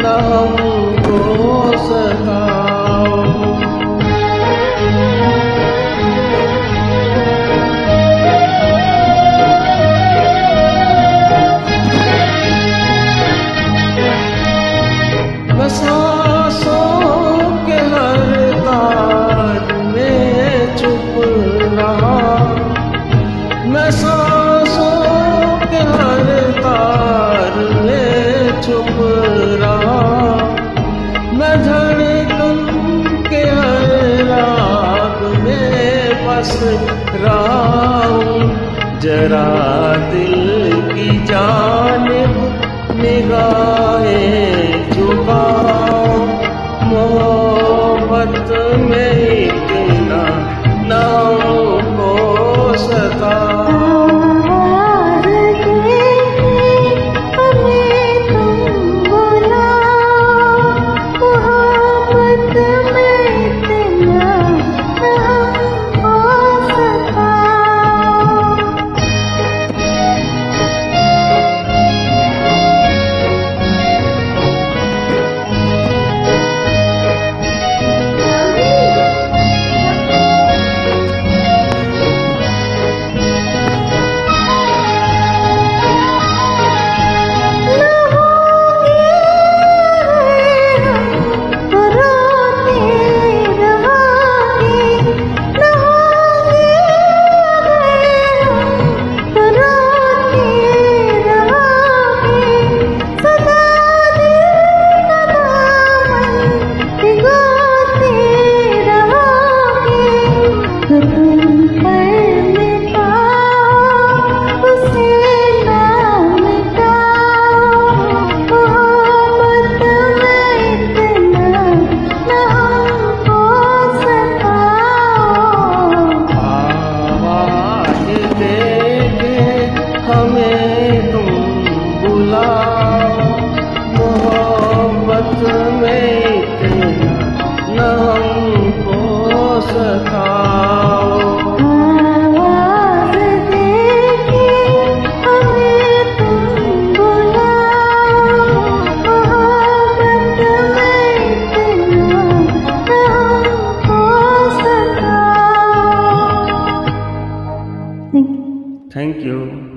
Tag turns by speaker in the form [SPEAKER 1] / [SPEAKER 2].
[SPEAKER 1] न हमको सताओ। मैं सांसों के हर तार में चुप रहा, मैं सांसों के हर तार में चुप रहा, मैं धड़कन के हर राग में बस रहा हूँ। जरा दिल की जानिब निगाहें झुकाओ, मोहब्बत में इतना ना हमको सताओ। हमें तुम बुलाओ, मोहब्बत में इतना न हमको सताओ।
[SPEAKER 2] आवाज़ देके हमें तुम बुलाओ, मोहब्बत में इतना न हमको सताओ।
[SPEAKER 1] Thank you.